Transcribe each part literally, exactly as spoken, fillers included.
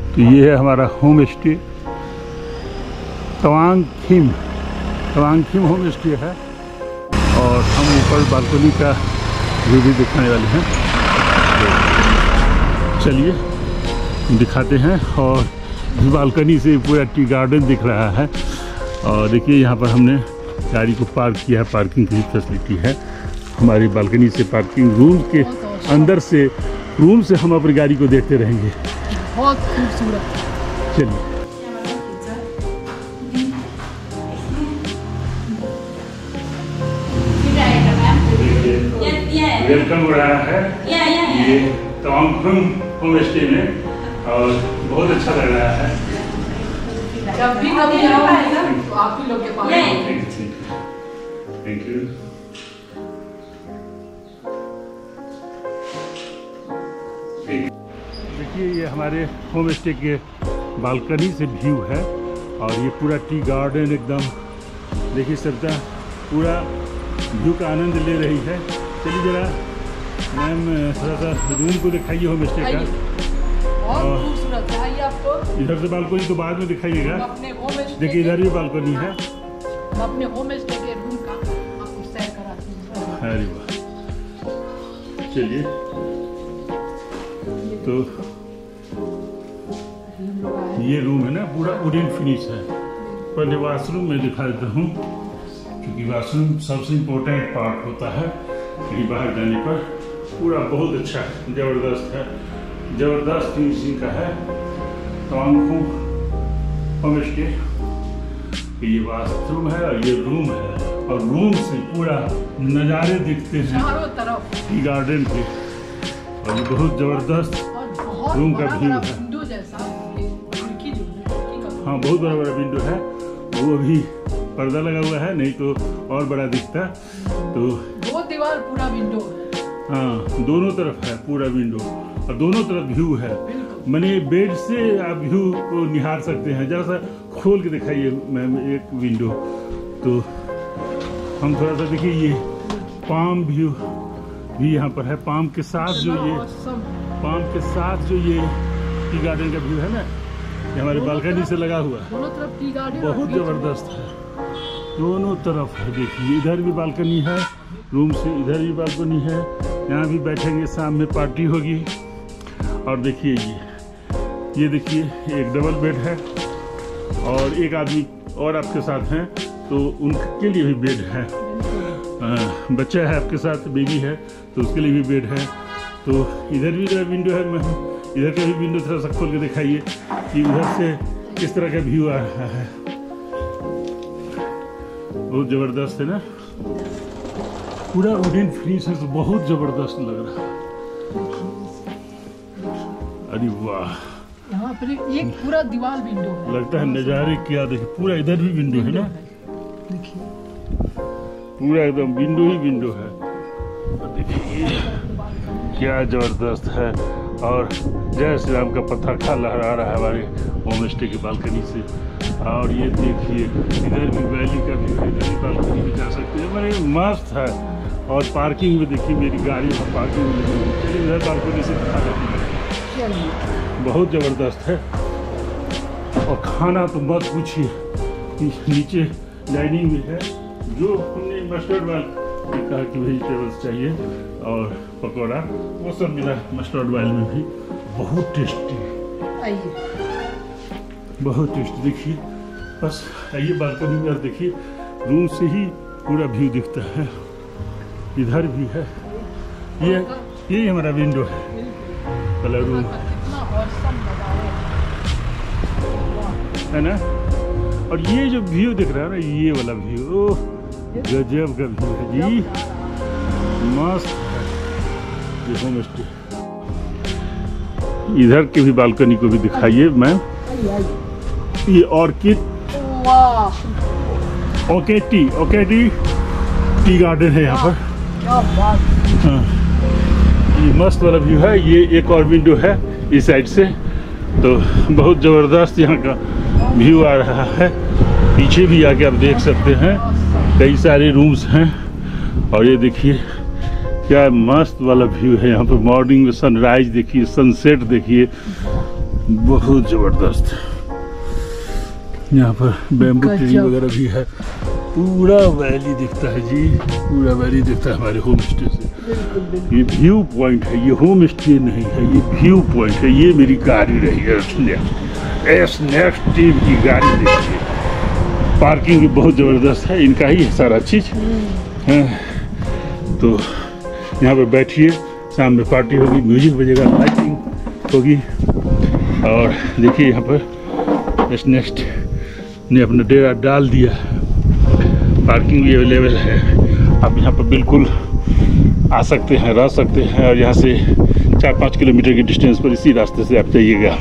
तो ये है हमारा home stay, Tawang Khim Tawang Khim home stay है। और हम ऊपर बालकनी का व्यू भी दिखाने वाले हैं, तो चलिए दिखाते हैं। और बालकनी से पूरा टी गार्डन दिख रहा है। और देखिए यहाँ पर हमने गाड़ी को पार्क किया है, पार्किंग की फैसिलिटी है हमारी बालकनी से। पार्किंग रूम के अंदर से रूम से हम अपनी गाड़ी को देखते रहेंगे, बहुत खूबसूरत। चलिए वेलकम हो रहा है ये तवांग खिम होम स्टे में, और बहुत अच्छा लग रहा है। जब भी कभी आओ तो आप ही लोग के पास। Thank you. देखिए ये हमारे होम स्टे के बालकनी से व्यू है, और ये पूरा टी गार्डन एकदम देखिए सरिता पूरा व्यू का आनंद ले रही है। चलिए जरा मैम थोड़ा सा रूम को दिखाइए होम स्टे का। बहुत खूबसूरत है। आइए आपको इधर से बालकनी तो बाद में दिखाइएगा। अपने होम स्टे देखिए इधर भी बालकनी है। मैं अपने होम स्टे के रूम का आपको सैर कराती हूँ। अरे वाह, चलिए तो ये रूम है ना पूरा वुडन फिनिश है। पहले वॉशरूम में दिखा देता हूँ, क्योंकि वॉशरूम सबसे इम्पोर्टेंट पार्ट होता है कहीं बाहर जाने पर। पूरा बहुत अच्छा ज़बरदस्त है, ज़बरदस्त फिनिशिंग का है तवांग खिम होम स्टे। ये वॉशरूम है और ये रूम है, और रूम से पूरा नज़ारे दिखते हैं चारों तरफ टी गार्डन के। और ये बहुत ज़बरदस्त रूम का व्यू है। विंडो जैसा खिड़की जो है, हाँ बहुत बड़ा बड़ा विंडो है, वो अभी पर्दा लगा हुआ है, नहीं तो और बड़ा दिखता। तो दो दीवार पूरा विंडो है। हाँ दोनों तरफ है पूरा विंडो, और दोनों तरफ व्यू है। मैंने बेड से आप व्यू को निहार सकते हैं। जरा सा खोल के दिखाइए मैम एक विंडो, तो हम थोड़ा सा देखिए ये पाम व्यू भी यहाँ पर है। पाम के साथ जो ये पाम के साथ जो ये टी गार्डन का व्यू है ना, ये हमारे बालकनी से लगा हुआ है। दोनों तरफ टी गार्डन बहुत ज़बरदस्त है, दोनों तरफ है। देखिए इधर भी बालकनी है, रूम से इधर भी बालकनी है। यहाँ भी बैठेंगे, शाम में पार्टी होगी। और देखिए ये ये देखिए एक डबल बेड है, और एक आदमी और आपके साथ हैं तो उनके लिए भी बेड है। आ, बच्चा है आपके साथ, बेबी है, तो उसके लिए भी बेड है। तो इधर भी इधर विंडो है। मैं इधर का भी विंडो थोड़ा सा खोल के दिखाइए कि उधर से किस तरह का व्यू आ रहा है। बहुत ज़बरदस्त है ना, पूरा वुडन फिनिश है, तो बहुत ज़बरदस्त लग रहा है। अरे वाह, यहाँ पर एक पूरा दीवार विंडो है। लगता है नज़ारे क्या देखिए, पूरा इधर भी विंडो है ना, देखिए पूरा एकदम विंडो ही विंडो है। और देखिए क्या ज़बरदस्त है। और जय श्री राम का पताका लहरा रहा है हमारे होम स्टे की बालकनी से। और ये देखिए इधर भी वैली का भी, इधर भी बालकनी भी जा सकते हैं। मैंने मस्त है। और पार्किंग में देखिए मेरी गाड़ी पार्किंग में लगी हुई। चलिए इधर बालकनी से दिखा देती है, बहुत ज़बरदस्त है। और खाना तो मत पूछिए, नीचे डाइनिंग में है, जो हमने मस्टर्ड ऑयल कहा कि वेजिटेबल्स चाहिए और पकौड़ा, वो सब मिला मस्टर्ड ऑयल में भी। बहुत टेस्टी, आइए बहुत टेस्टी। देखिए बस आइए बालकनी में, और देखिए रूम से ही पूरा व्यू दिखता है। इधर भी है, ये ये हमारा विंडो है, कलर रूम है ना। और ये जो व्यू दिख रहा है ना, ये वाला व्यू, ओह गजब का व्यू है जी, मस्त है ये होम स्टे। इधर के भी बालकनी को भी दिखाइए मैम। ये orchid Okayti Okayti tea garden है यहाँ पर। हाँ, ये मस्त वाला व्यू है। ये एक और विंडो है इस साइड से, तो बहुत ज़बरदस्त यहाँ का व्यू आ रहा है। पीछे भी आके आप देख सकते हैं, कई सारे रूम्स हैं। और ये देखिए क्या मस्त वाला व्यू है यहाँ पर। मॉर्निंग में सनराइज देखिए, सनसेट देखिए, बहुत जबरदस्त। यहाँ पर बैम्बू ट्री वगैरह भी है। पूरा वैली दिखता है जी, पूरा वैली दिखता है हमारे होम स्टे से। ये व्यू पॉइंट है, ये होम स्टे नहीं है, ये व्यू पॉइंट है। ये मेरी गाड़ी रही है एस नेक्स्ट टीम की गाड़ी देखिए। पार्किंग भी बहुत ज़बरदस्त है, इनका ही है सारा चीज़ है। तो यहाँ पर बैठिए, शाम में पार्टी होगी, म्यूजिक बजेगा, लाइटिंग होगी। और देखिए यहाँ पर एस नेक्स्ट ने अपना डेरा डाल दिया। पार्किंग भी अवेलेबल है, आप यहाँ पर बिल्कुल आ सकते हैं, रह सकते हैं। और यहाँ से चार पाँच किलोमीटर की डिस्टेंस पर इसी रास्ते से आप जाइएगा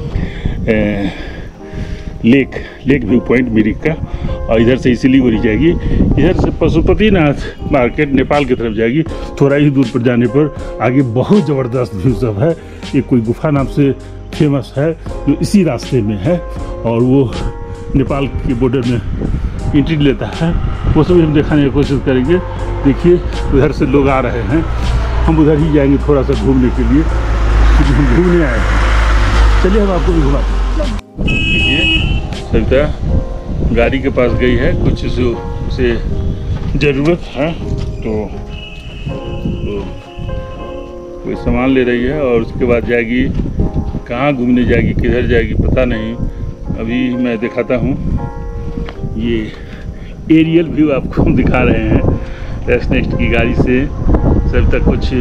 lake lake view point Mirik का। और इधर से सिलीगुड़ी जाएगी, इधर से पशुपतिनाथ मार्केट नेपाल की तरफ जाएगी। थोड़ा ही दूर पर जाने पर आगे बहुत ज़बरदस्त व्यू सब है। एक कोई गुफा नाम से फेमस है जो इसी रास्ते में है, और वो नेपाल के बॉर्डर में एंट्री लेता है। वो सब हम दिखाने की कोशिश करेंगे। देखिए उधर से लोग आ रहे हैं, हम उधर ही जाएंगे थोड़ा सा घूमने के लिए, क्योंकि हम घूमने आए हैं। चलिए हम आपको भी घुमाते हैं। देखिए सविता गाड़ी के पास गई है, कुछ उसे ज़रूरत है तो, तो कोई सामान ले रही है और उसके बाद जाएगी। कहाँ घूमने जाएगी, किधर जाएगी पता नहीं। अभी मैं दिखाता हूँ, ये एरियल व्यू आपको दिखा रहे हैं एस नेक्स्ट की गाड़ी से। सब तक कुछ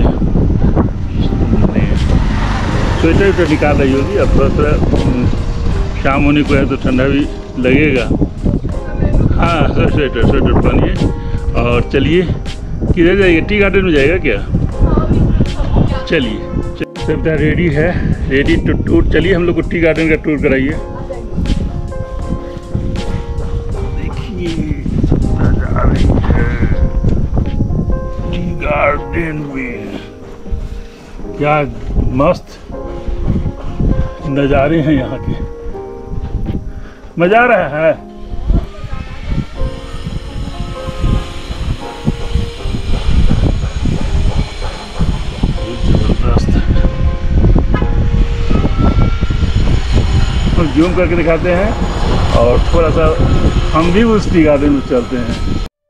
स्वेटर वेटर निकाल रही होगी। अब थोड़ा थोड़ा शाम होने को है तो ठंडा भी लगेगा। हाँ सर स्वेटर स्वेटर पहनिए। और चलिए किधर जाइए, टी गार्डन में जाएगा क्या? चलिए सब रेडी है, रेडी टू टूर। चलिए हम लोग को टी गार्डन का टूर कराइए। गार्डन में क्या मस्त नज़ारे हैं यहाँ के, मजा आ रहा है। जबरदस्त। हम जूम करके दिखाते हैं और थोड़ा सा हम भी उस टी गार्डन में चलते हैं।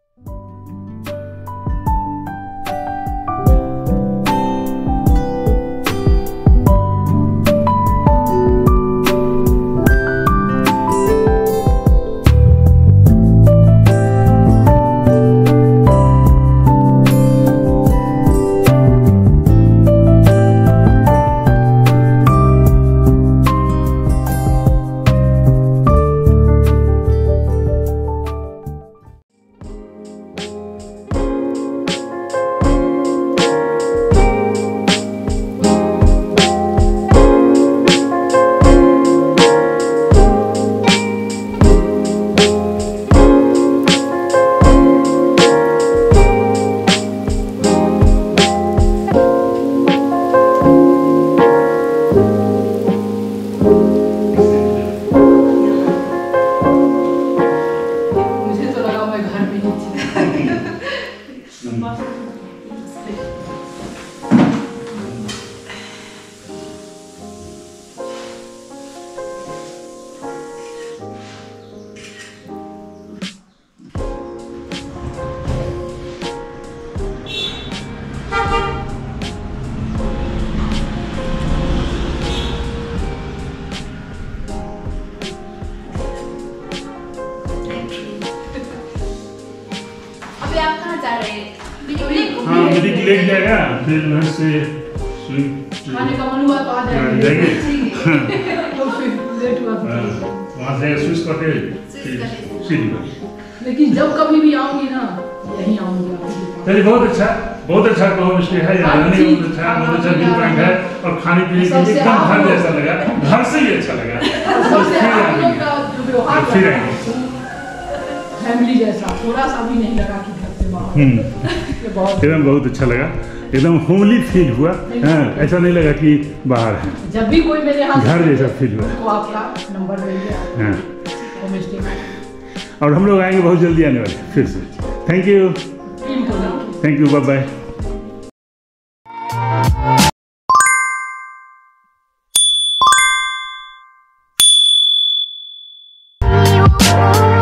हाँ मेरी लेक जाएगा, फिर घर से खाने का मन हुआ तो आ जाएंगे। वहाँ से स्विच करके लेकिन जब कभी भी आऊंगी ना यहीं आऊंगी। चलिए बहुत अच्छा, बहुत अच्छा होम स्टे है, यहाँ रहने का बहुत अच्छा, बहुत अच्छा व्यू पॉइंट है और खाने पीने के लिए एकदम घर जैसा लगा, घर से ही अच्छा लगा। फिर आएंगे फैमिली जैसा, थोड़ा सा भी नहीं लगा कि घर से बाहर। एकदम बहुत अच्छा लगा, एकदम होमली फील हुआ। हाँ ऐसा नहीं लगा कि बाहर है, जब भी कोई मेरे यहाँ घर जैसा फील हुआ। तो आपका नंबर दे दिया। हाँ होम स्टे और हम लोग आएंगे बहुत जल्दी आने वाले फिर से। Thank you, thank you, bye bye. Bye.